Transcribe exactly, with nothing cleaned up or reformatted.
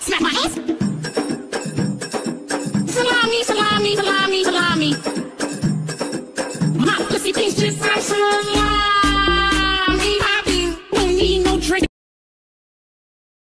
Smack my ass. Salami, salami, salami, salami. My pussy tastes just like salami.